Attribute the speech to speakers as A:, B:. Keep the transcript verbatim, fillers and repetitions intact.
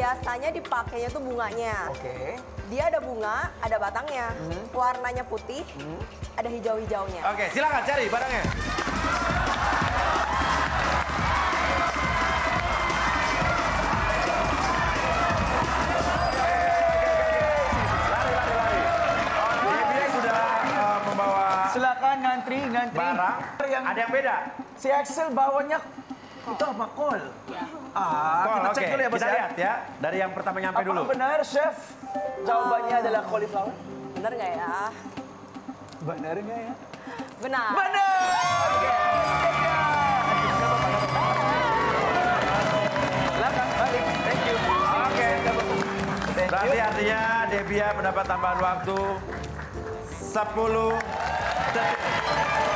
A: biasanya dipakainya tuh bunganya.
B: Oke. Okay.
A: Dia ada bunga, ada batangnya. Hmm. Warnanya putih, hmm. ada hijau-hijaunya.
C: Oke, okay, silakan cari barangnya.
B: Silakan ngantri, ngantri.
C: Barang yang ada yang beda.
B: Si Axel bawanya itu apa? Kol. Ya. Ah,
C: kol,
B: kita cek
C: okay.
B: dulu ya, Bos.
C: Kita ya? lihat ya, dari yang pertama nyampe
B: apa
C: dulu.
B: Apa benar, Chef? Jawabannya uh, adalah cauliflower?
A: Benar nggak ya?
B: Benar nggak ya?
A: Benar.
B: Benar. Oke. Silakan, balik. Thank you. Oke.
C: Berarti artinya Debia mendapat tambahan waktu sepuluh detik.